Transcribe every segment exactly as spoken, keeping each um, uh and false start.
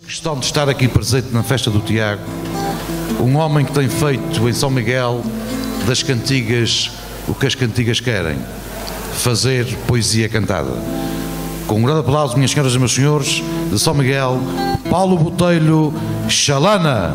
questão de estar aqui presente na festa do Tiago, um homem que tem feito em São Miguel das cantigas o que as cantigas querem, fazer poesia cantada. Com um grande aplauso, minhas senhoras e meus senhores, de São Miguel, Paulo Botelho Chalana.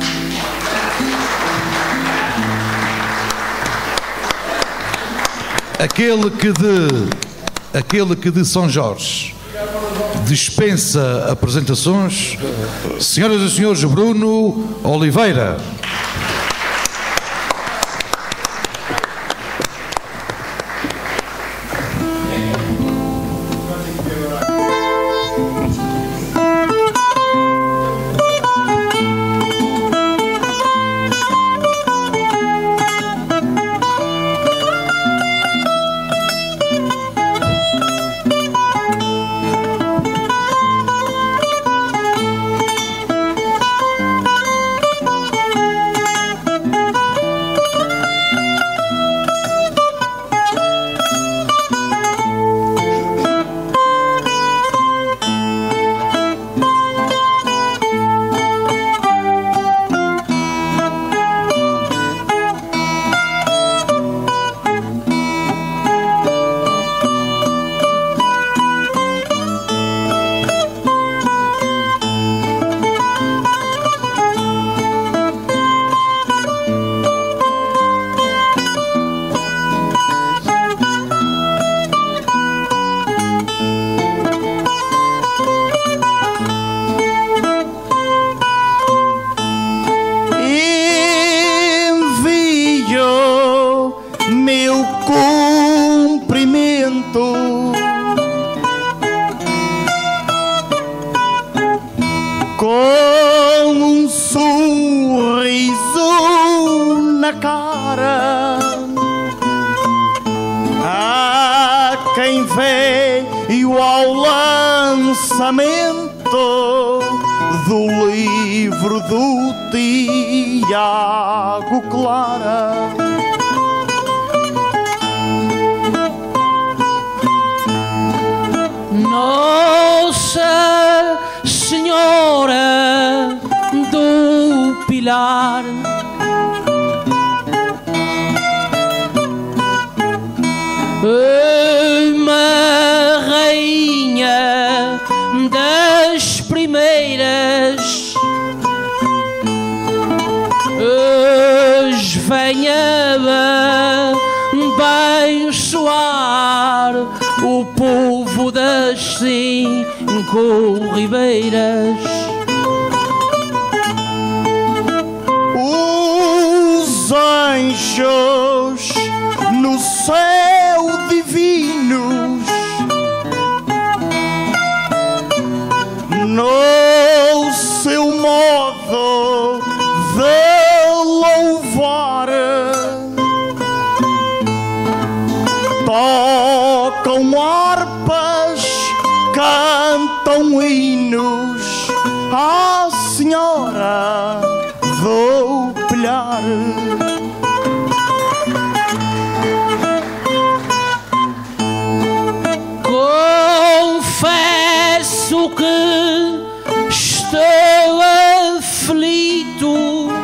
Aquele que de, aquele que de São Jorge dispensa apresentações, senhoras e senhores, Bruno Oliveira. Com um sorriso na cara, há quem veio ao lançamento do livro do Tiago Clara. Nossa Senhora do Pilar, uma rainha das primeiras, hoje venha abençoar o povo das cinco ribeiras. Os anjos no céu divinos, no seu modo de louvar, tocam harpas, cantam hinos à Senhora do Pilar. Confesso que estou aflito,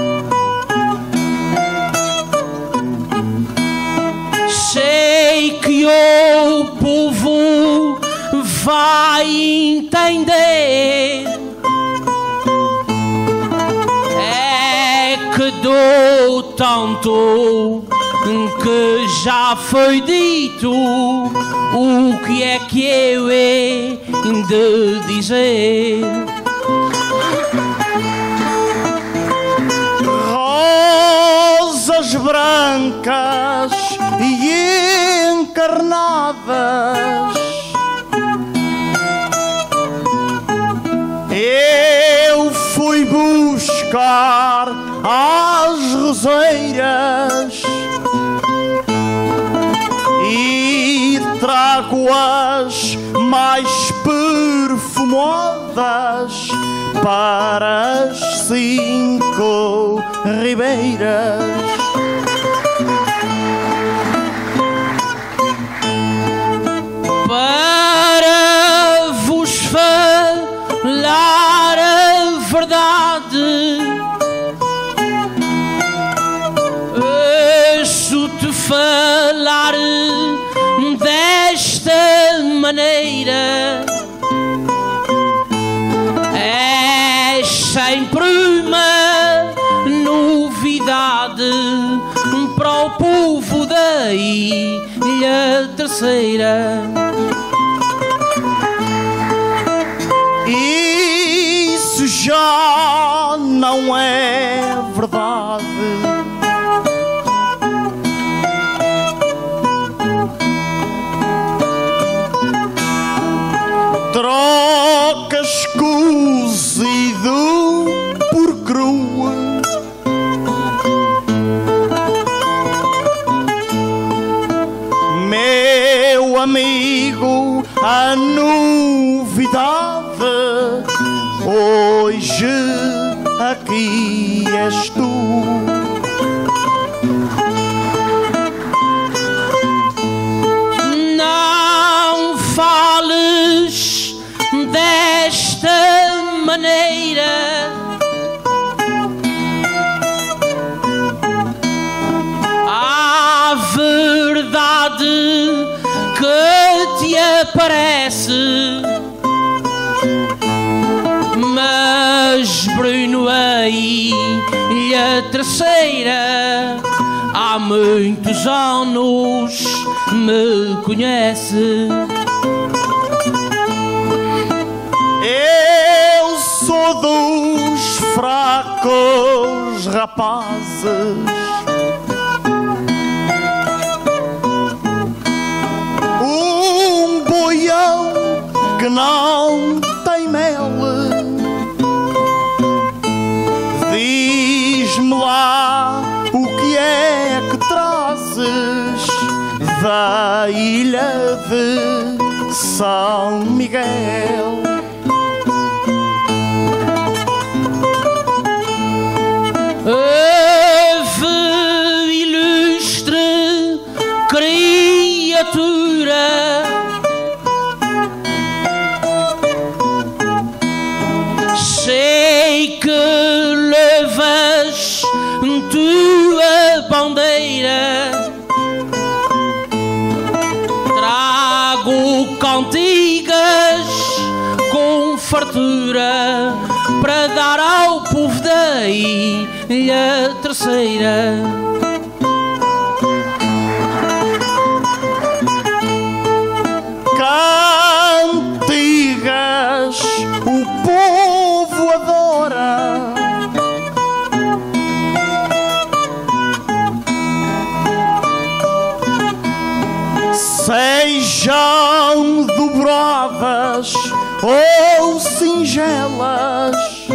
sei que o povo vai entender, é que dou tanto que já foi dito, o que é que eu hei de dizer? Rosas brancas e encarnadas, eu fui buscar as roseiras e trago-as mais perfumadas para as cinco ribeiras. Para vos falar sempre uma novidade para o povo da Ilha Terceira. Isso já não é verdade. Trocas cozido por cru. Meu amigo, a novidade hoje aqui és tu. Não fales desta maneira, a verdade que te aparece. Mas Bruno, a Ilha Terceira há muitos anos me conhece. Eu sou dos fracos rapazes, um boião que não tem mel. Diz-me lá o que é que trazes da ilha de São Miguel. Ave ilustre criatura, sei que levas tua bandeira. Trago cantigas com fartura para dar ao povo da Ilha Terceira. Cantigas o povo adora, sejam dobradas ou singelas.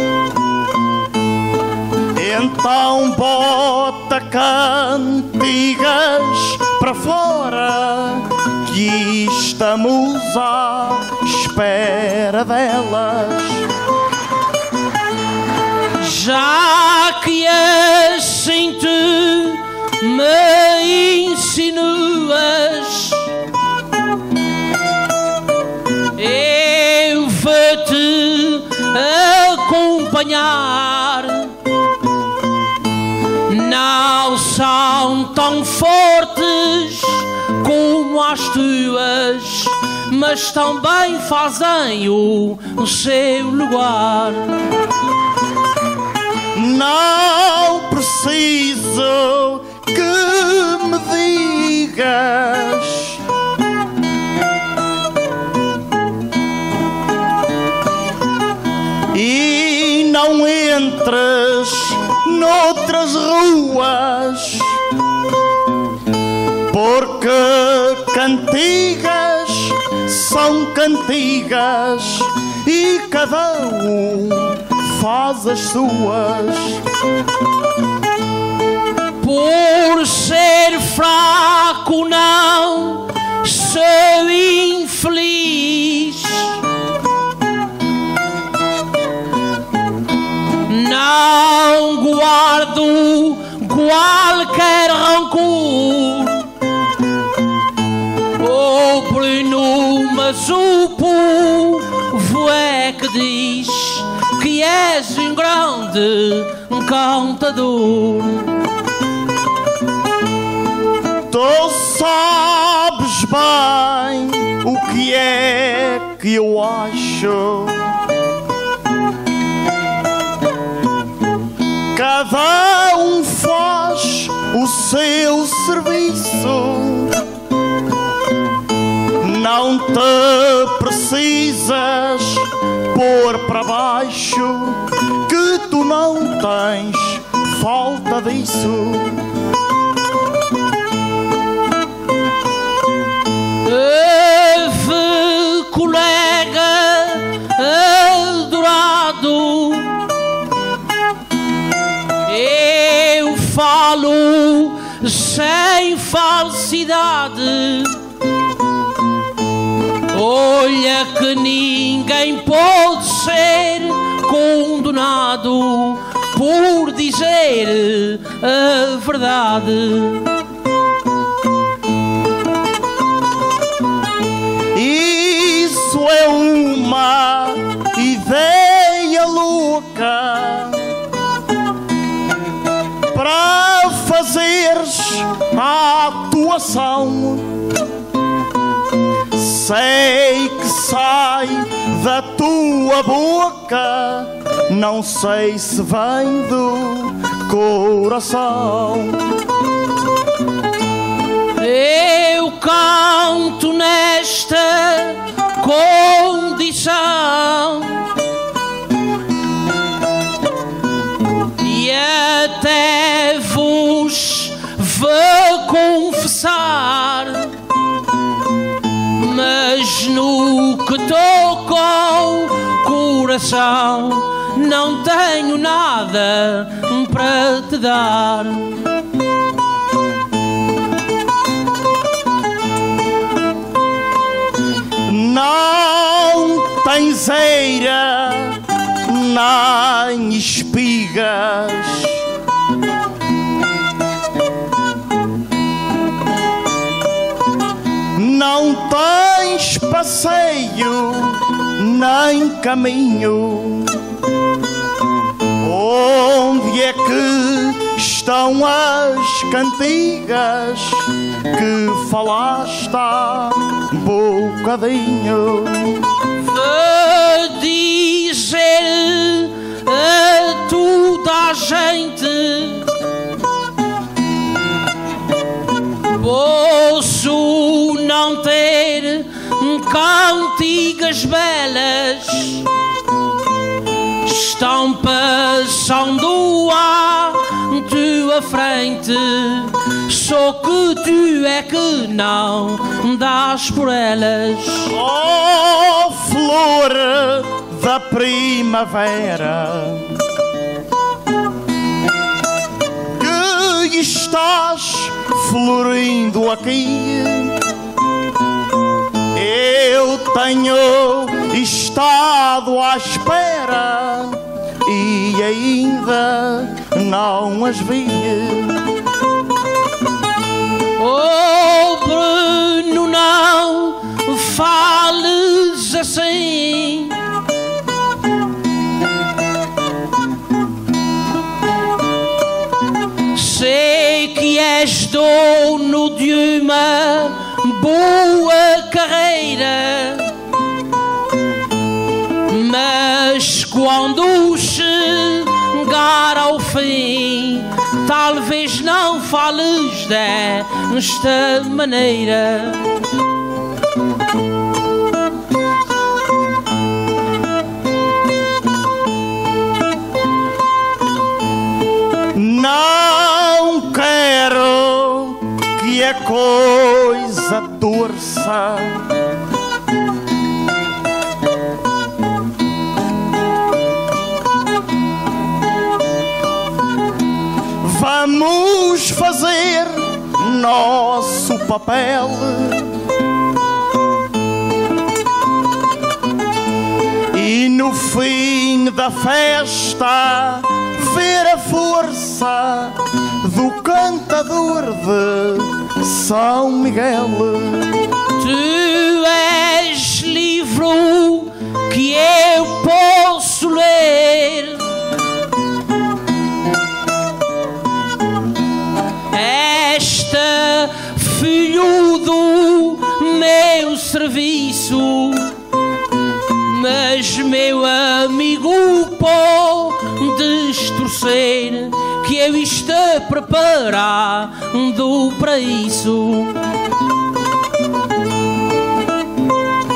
Então bota cantigas para fora, que estamos à espera delas. Já que assim tu me insinuas, eu vou-te acompanhar. Não são tão fortes como as tuas, mas também fazem o, o seu lugar. Não preciso que me digas e não entres noutras ruas, porque cantigas são cantigas e cada um faz as suas. Por ser fraco não sou infeliz, não guardo qualquer rancor. Oh Bruno, mas o povo é que diz que és um grande cantador. Tu sabes bem o que é que eu acho. te precisas pôr para baixo, que tu não tens falta disso. Ave, colega adorado, eu falo sem falsidade. Olha que ninguém pode ser condenado por dizer a verdade. Isso é uma ideia louca para fazeres a atuação. Sei que sai da tua boca, não sei se vem do coração. Eu canto nesta condição e até vos vou confessar, mas no que toca ao coração não tenho nada para te dar. Não tens eira nem espigas, não tens passeio nem caminho. Onde é que estão as cantigas que falaste há bocadinho? Vou dizer a toda a gente, posso não ter cantigas belas, estão passando à tua frente, só que tu é que não dás por elas. Oh, flor da primavera, que estás florindo aqui, eu tenho estado à espera e ainda não as vi. Oh, Bruno, não fales assim, sei que és dono de uma boa carreira, mas quando chegar ao fim, talvez não fales desta maneira. Não quero que a coisa torça, vamos fazer nosso papel e no fim da festa ver a força do cantador de São Miguel. Tu és livro que eu posso ler, esta filho do meu serviço, mas meu amigo pode distorcer que eu estou preparado para isso.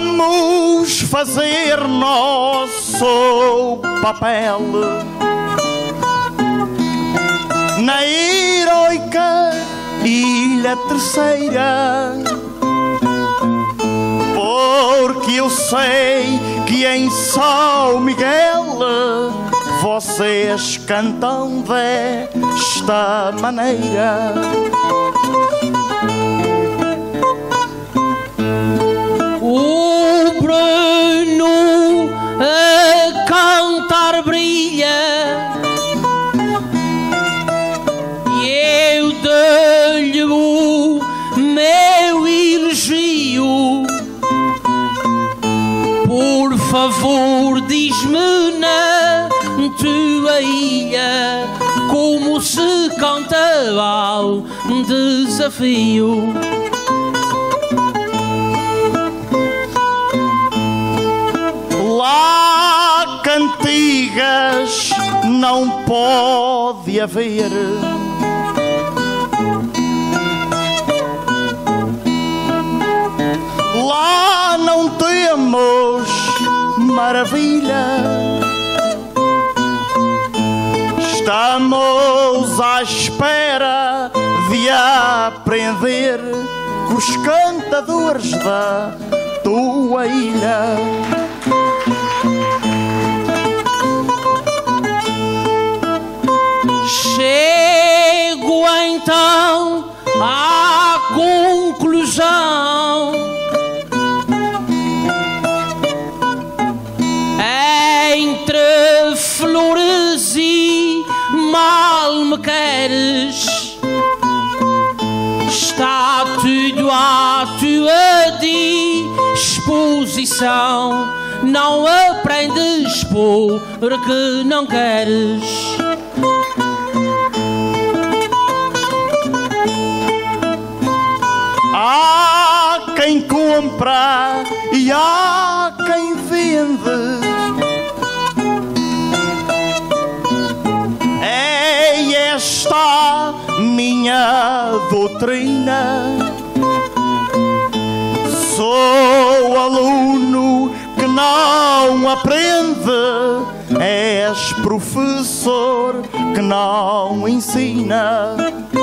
Vamos fazer nosso papel na heroica Ilha Terceira, porque eu sei que em São Miguel vocês cantam desta maneira. O Bruno a cantar brilha e eu dou-lhe o meu elogio. Por favor, diz-me na tua ilha como se canta ao desafio. Lá cantigas não pode haver, lá não temos maravilha. Estamos à espera de aprender com os cantadores da tua ilha. Chego então à conclusão: entre flores e mal me queres, está tudo à tua disposição. Não aprendes porque não queres. Há quem compra e há quem vende, é esta minha doutrina. Sou aluno que não aprende, és professor que não ensina.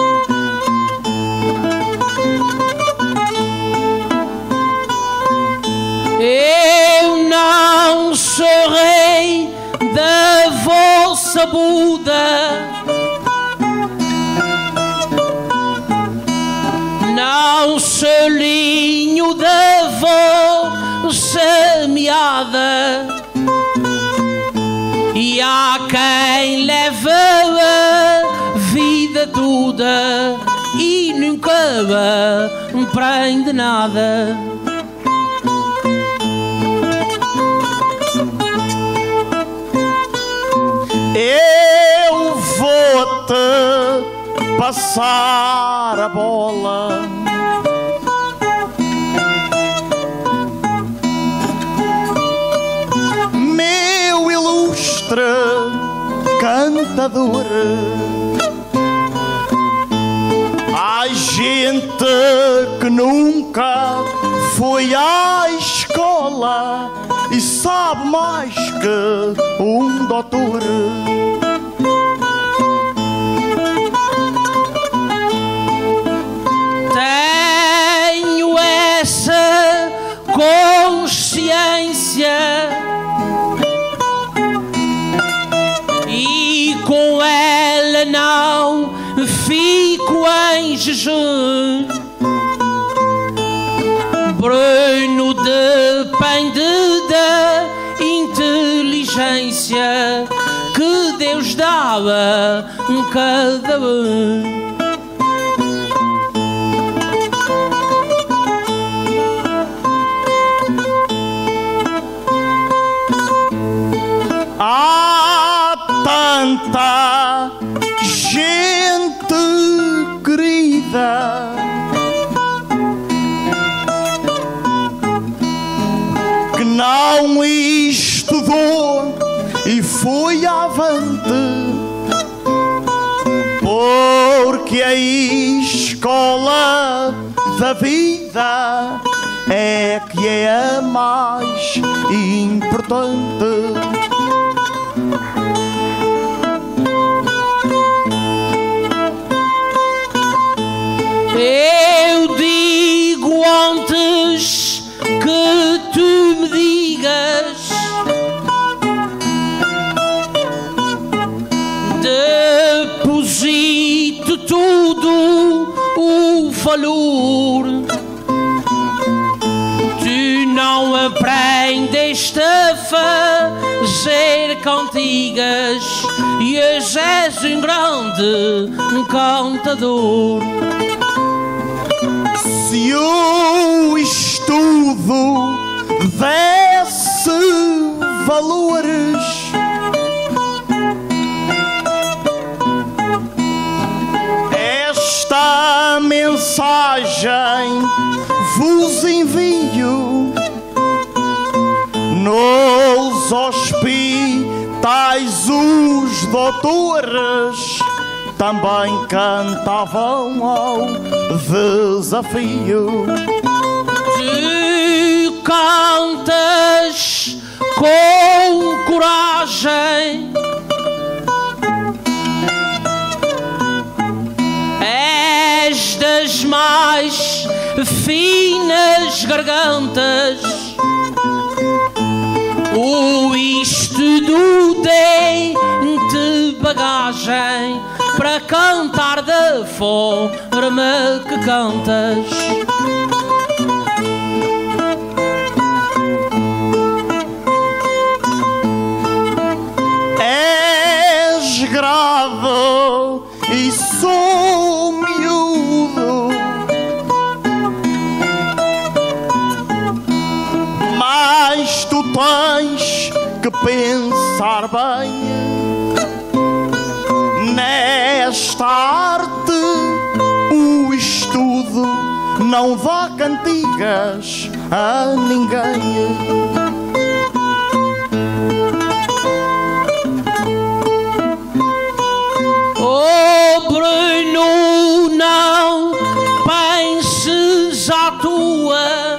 Eu não sou rei da vossa Buda, não sou linho da vossa meada, e há quem leva a vida toda e nunca aprende nada. Eu vou-te passar a bola, meu ilustre cantador. Há gente que nunca foi à escola e sabe mais que um doutor. Tenho essa consciência e com ela não fico em jejum. Bruno depende da inteligência que Deus dava a cada um. Há tanta gente querida que não estudou e foi avante, porque a escola da vida é que é a mais importante. Eu digo antes que tu me digas, deposito tudo o valor. Tu não aprendeste a fazer cantigas e hoje és um grande cantador. Se o estudo desse valores, esta mensagem vos envio. Nos hospitais os doutores também cantavam ao desafio. Tu cantas com coragem, és das mais finas gargantas. O estudo tem-te bagagem para cantar da forma que cantas. És grave e sou miúdo, mas tu tens que pensar bem. Nesta arte o estudo não dá cantigas a ninguém. Oh Bruno, não penses à tua,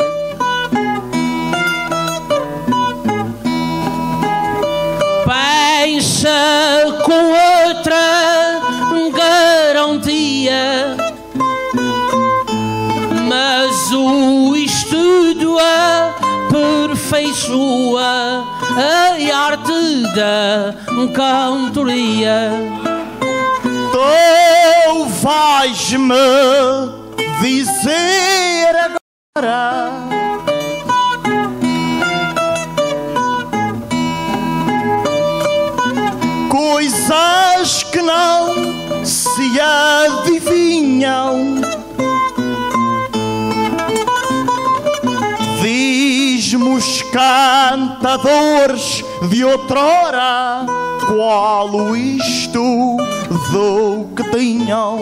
pensa com outra garantia, mas o estudo aperfeiçoa a arte da cantoria. Tu vais-me dizer agora coisas que não se adivinham. Diz-me os cantadores de outrora qual o estudo que tinham.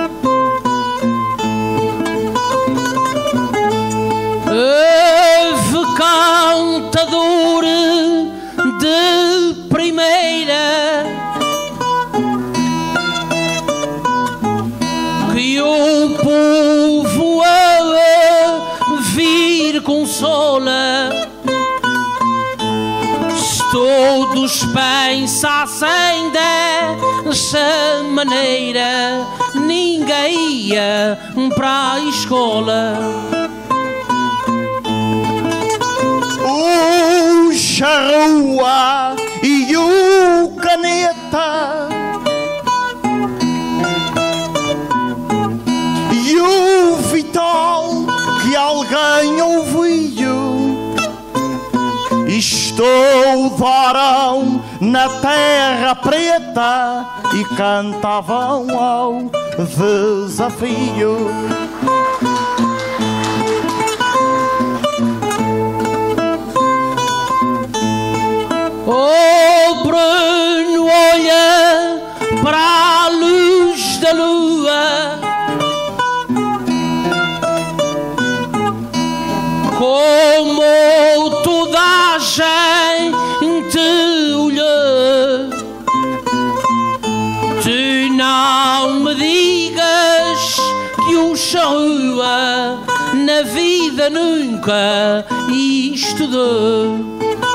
Houve cantador de primeira que o povo a vir consola. Se todos pensassem dessa maneira, ninguém ia para a escola. O charrua e o caneta e o vital que alguém ouviu estudaram na terra preta e cantavam ao desafio. Oh Bruno, olha para a luz da lua, como toda a gente olhou. Tu não me digas que o chão nunca, nunca estudou.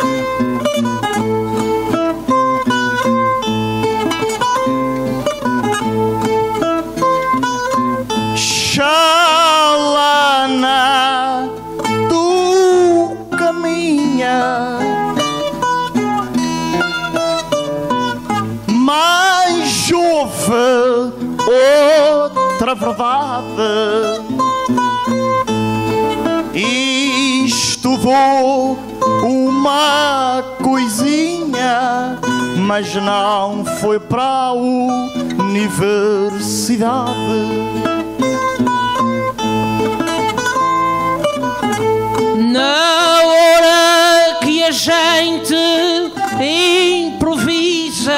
Xalana, tu caminha mais ouve outra verdade. Estudou uma coisinha, mas não foi para a universidade. Na hora que a gente improvisa,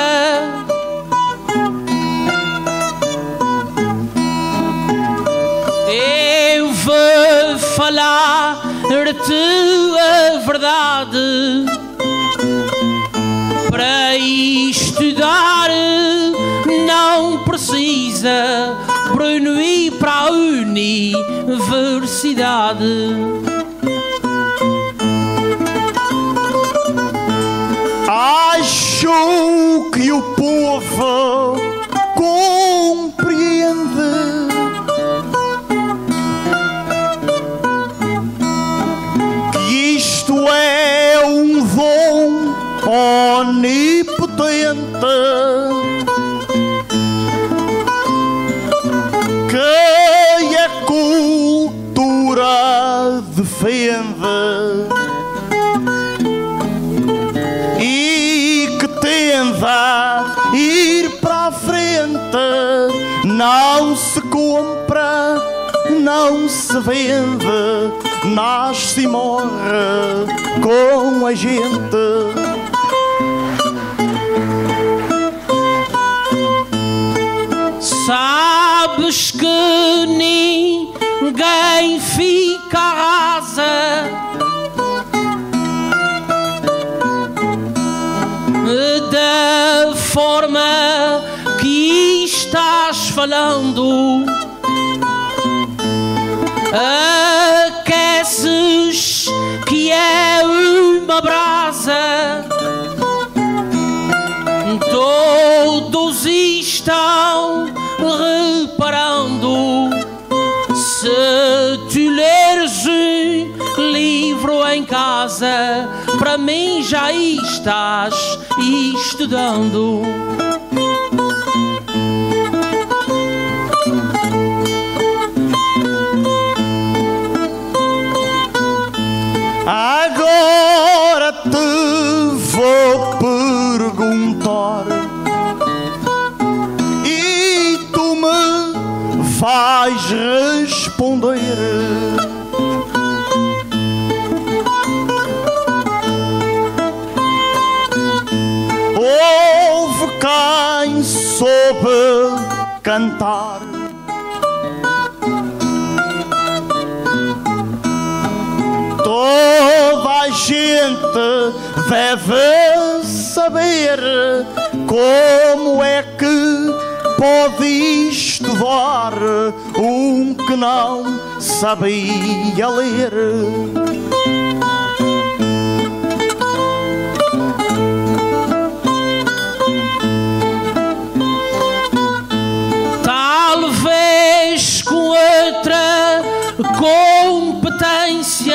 eu vou falar-te a verdade. Para estudar não precisa Bruno ir para a universidade. Acho que o povo compreende que isto é um dom onipotente que a cultura defende e que tende a ir para a frente. Não se compra, não se vende, nasce e morre com a gente. Sabes que ninguém fica rasa da forma que estás falando. Aqueces que é uma brasa, todos estão reparando. Se tu leres um livro em casa, para mim já estás estudando. Agora te vou perguntar e tu me vais responder. Houve quem soube cantar, toda a gente deve saber como é que pode estudar um que não sabia ler. Talvez com outra competência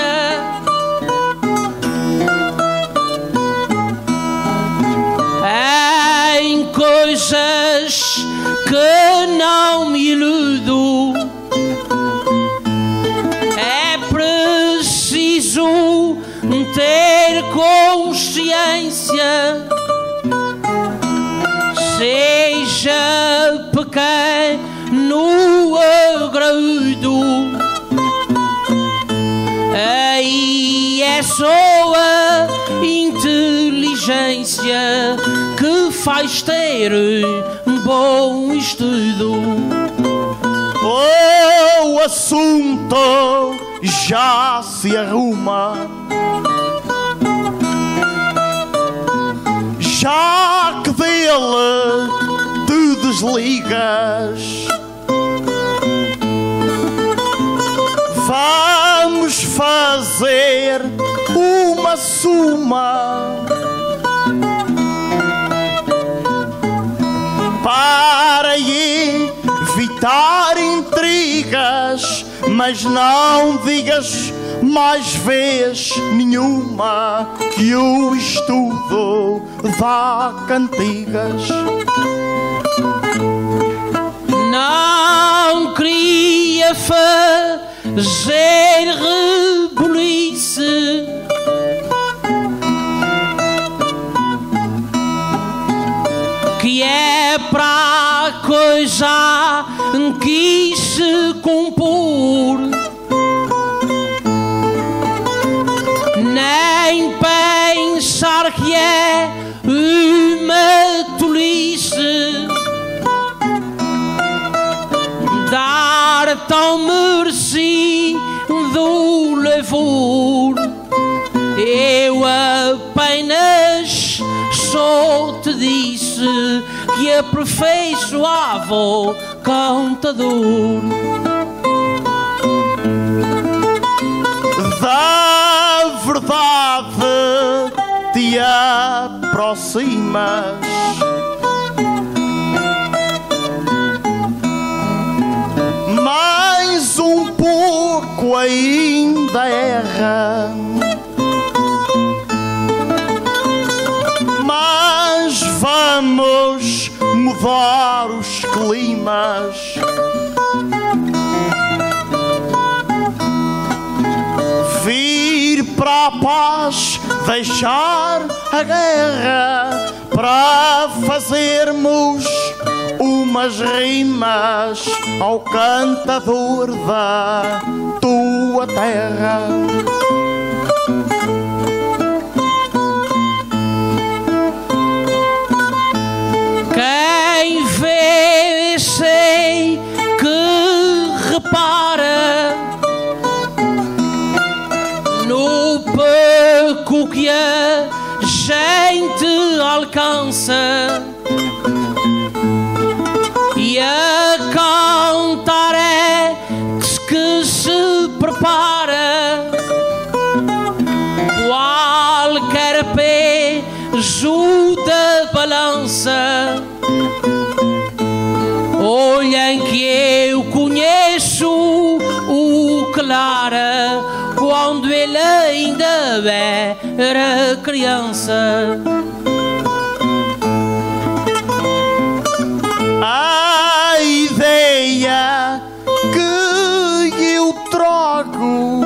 em coisas que não me iludo. É preciso ter consciência, seja pequeno ou graúdo. Aí é só a inteligência que faz ter um bom estudo. O assunto já se arruma, já que dele te desligas. Vamos Vamos fazer uma suma para evitar intrigas, mas não digas mais vez nenhuma que o estudo dá cantigas. Não queria fazer rebulice, que é pra coisa que se compor, nem pensar que é uma tolice dar tão merecido louvor. Eu apenas só te disse que aperfeiçoava o cantador. Da verdade te aproximas, mais um pouco ainda erra, mas vamos mudar os climas. Vir para a paz, deixar a guerra, para fazermos umas rimas ao cantador da tua terra. Quem vê sei que repara no pouco que a gente alcança, e a cantar é que se prepara qualquer peso da balança. Olhem que eu conheço o Clara quando ele ainda era criança. A ideia que eu trago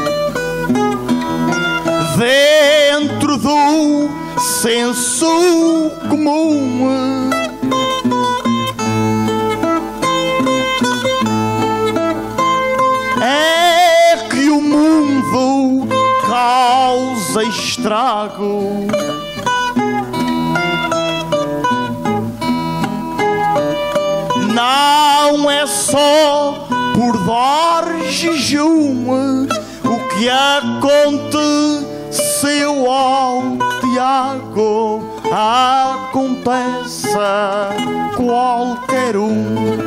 dentro do senso comum é que o mundo causa estrago. Não é só por dar jejum o que aconteceu ao Tiago, acontece a qualquer um.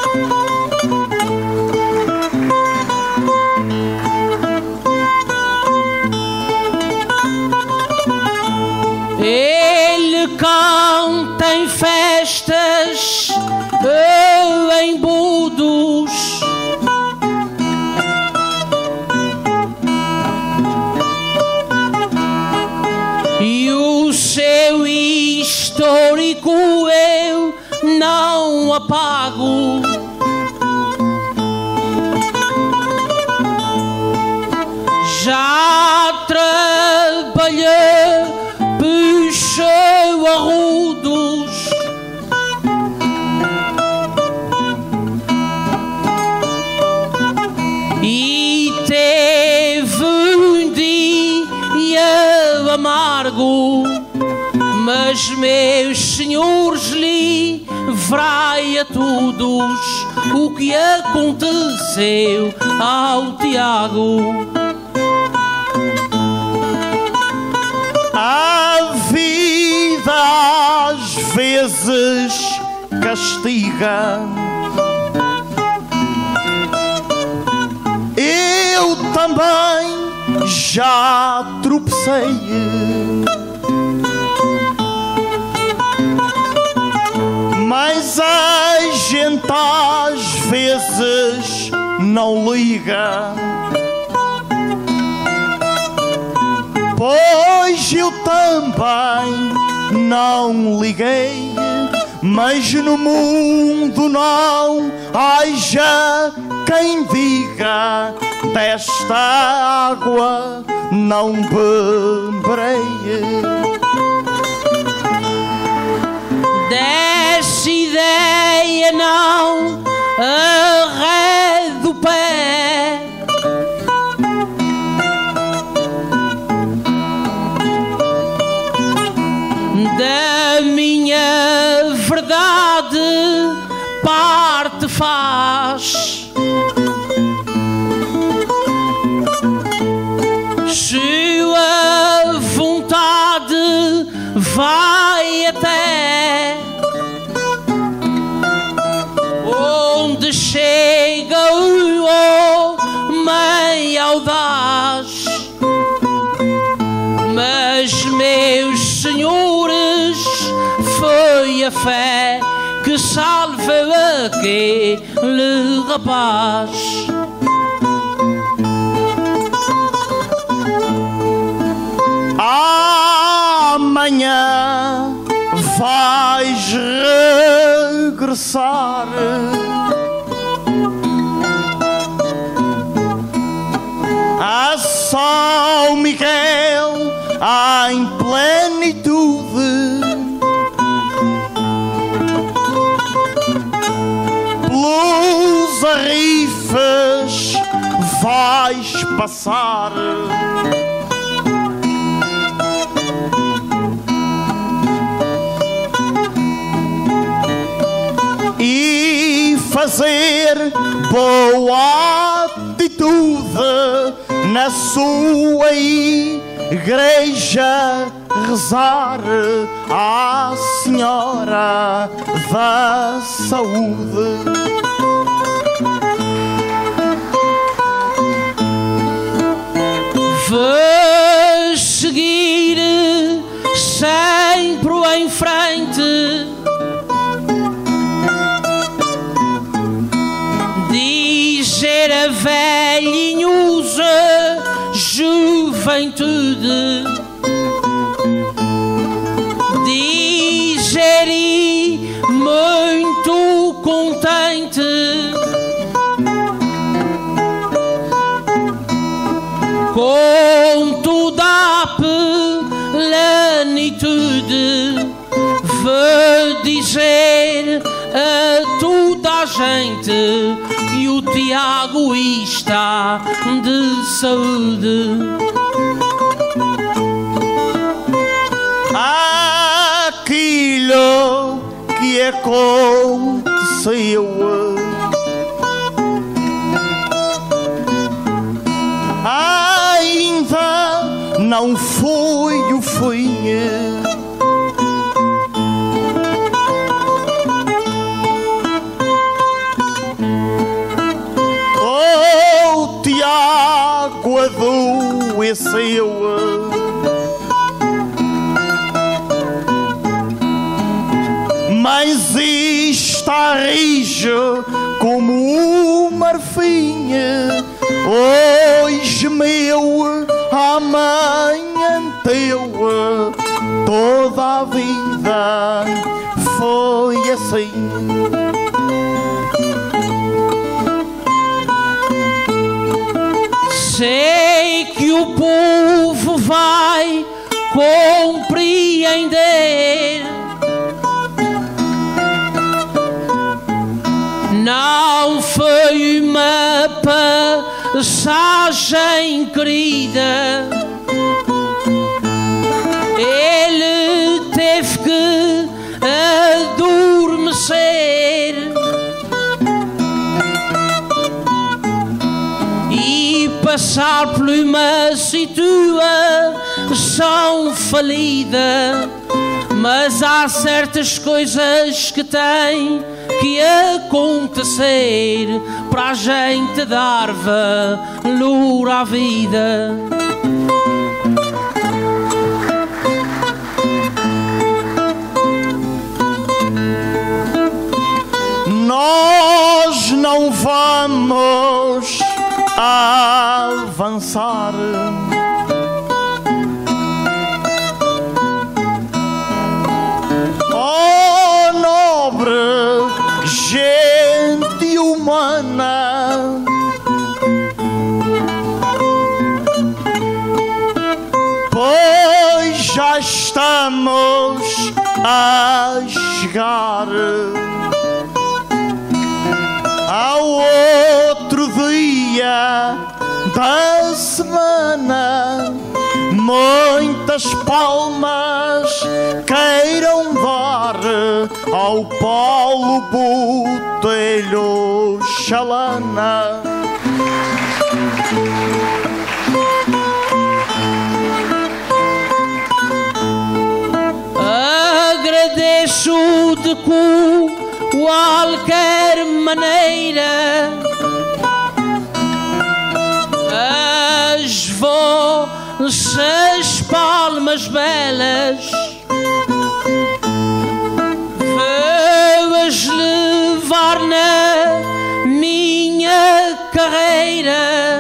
Ele canta em festas, em budos, e o seu histórico eu não apago. Já trabalhei, puxou arrudos, e teve um dia amargo, mas meus senhores livrai a todos o que aconteceu ao Tiago. A vida às vezes castiga, eu também já tropecei, mas a gente às vezes não liga, pois eu também não liguei. Mas no mundo não haja quem diga, desta água não beberei. Dessa ideia não arredo o pé, da minha verdade parte faz. Se a vontade vai até onde chega o homem audaz, mas meus senhores, foi a fé que salvou aquele rapaz. Amanhã vais regressar, a São Miguel em plenitude, pelos arrifes vais passar. E fazer boa atitude na sua igreja, rezar à Senhora da Saúde. Vou seguir sempre em frente, dizer a velhinhosa juventude, dizer e muito contente, com toda a plenitude, vou dizer a toda a gente que o Tiago está de saúde. Aquilo que aconteceu ainda não foi o fim. Oh, Tiago adoeceu, mas está rijo como um marfim. Hoje meu, amanhã teu, toda a vida foi assim. Sei que o povo vai compreender, não foi uma passagem querida, ele teve que adormecer e passar por uma situação falida. Mas há certas coisas que têm que acontecer para a gente dar valor à vida. Nós não vamos avançar. Oh, nobre gente humana, pois já estamos a chegar ao outro dia da semana. Muitas palmas queiram dar ao Paulo Botelho Chalana. Agradeço de qualquer maneira as vossas palmas belas, vou-as levar na minha carreira.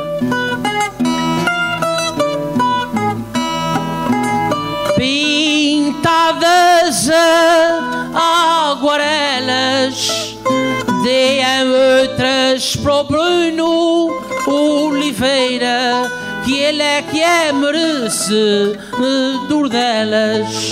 Pintadas a aguarelas, deem outras para o Bruno Oliveira, que ele é que é merecedor delas.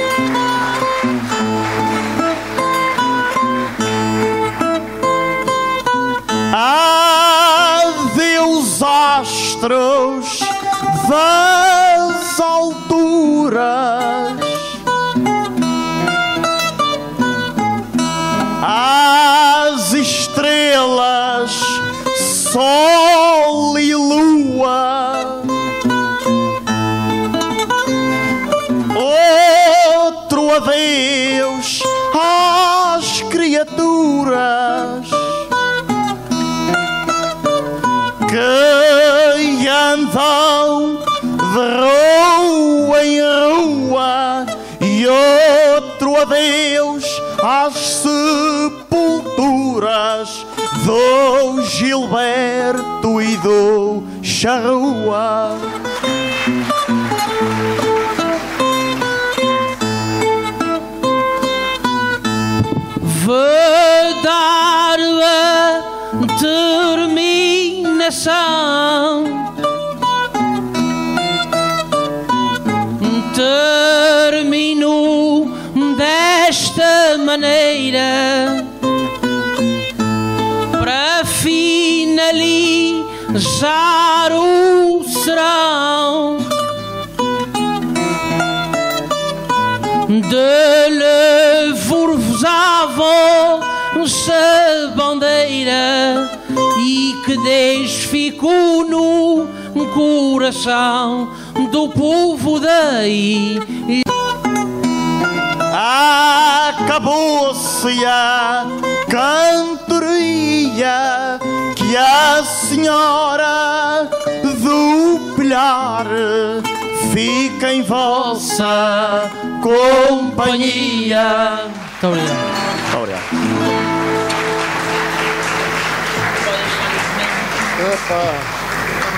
Adeus astros das alturas, as estrelas, sol e lua, outro adeus às criaturas que andam de rua em rua, e outro adeus às sepulturas do Gilberto e do Charrua. Vou dar a terminação, termino desta maneira para finalizar o serão de levar-vos à vossa bandeira e que Deus ficou no coração do povo daí. Acabou-se a cantoria que a senhora do Pilhar fica em vossa companhia. Muito obrigado. Muito obrigado. Opa.